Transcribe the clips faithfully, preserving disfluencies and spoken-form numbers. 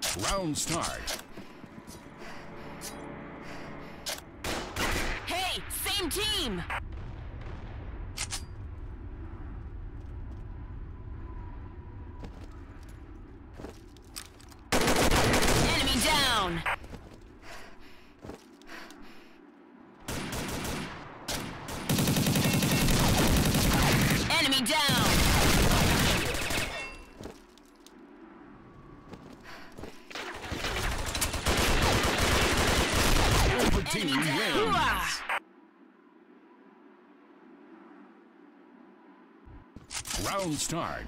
Round start. Hey, same team! Enemy down! Enemy down! Alpha team wins. Round start.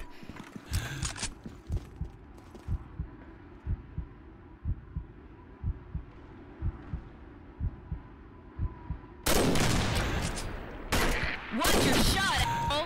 Watch your shot, Apple!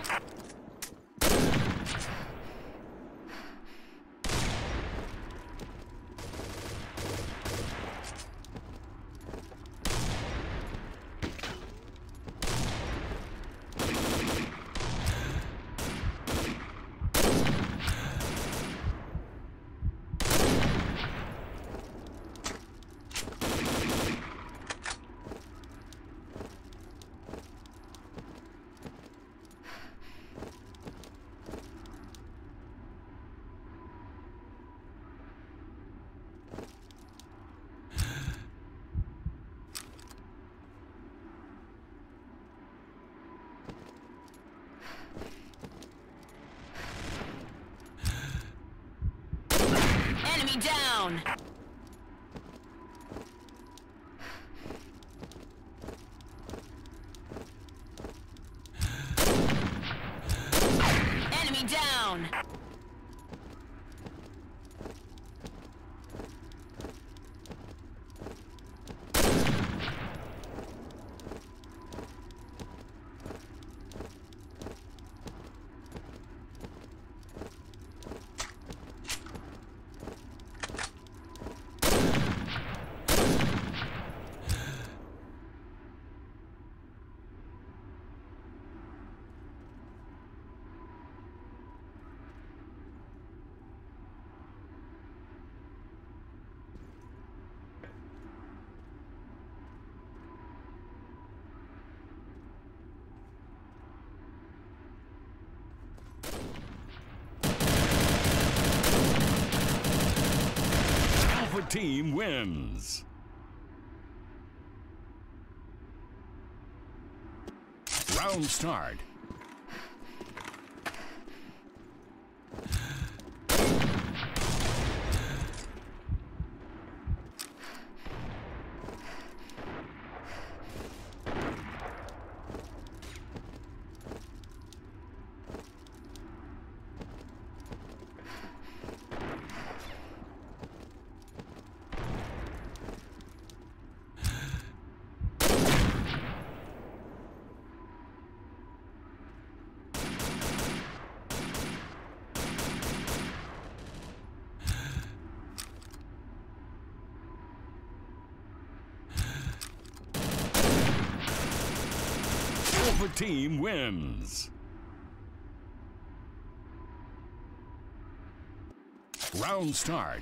Enemy down! Enemy down! Alpha team wins. Round start. Alpha team wins. Round start.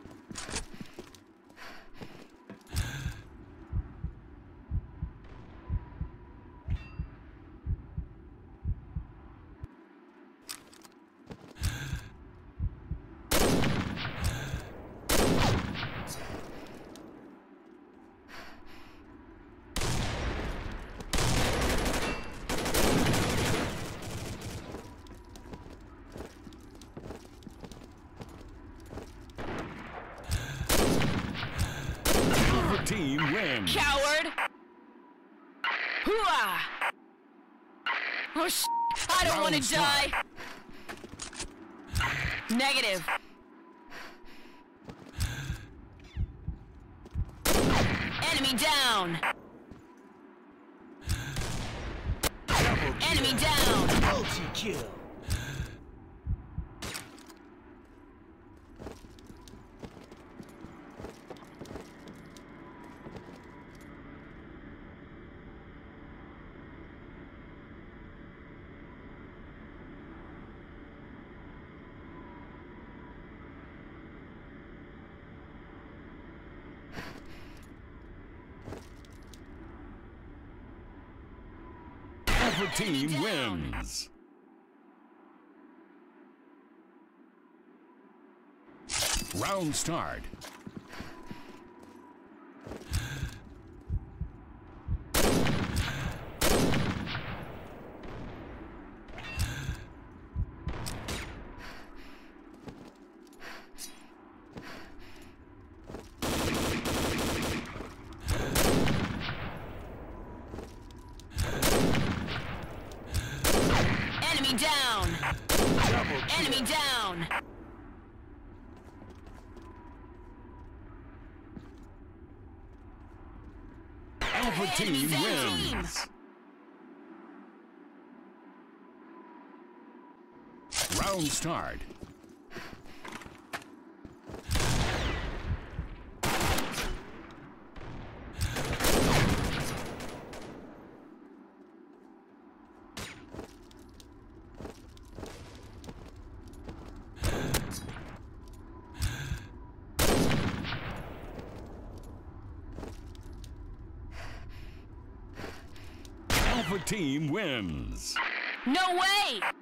Team wins. Coward! Hooah! Oh, sh I don't want to die! Negative. Enemy down! Enemy down! Multi-kill. Alpha team down. wins. Round start. Enemy down. Double kill. Enemy down. Alpha team Enemy down. wins. Round start. Alpha team wins. No way!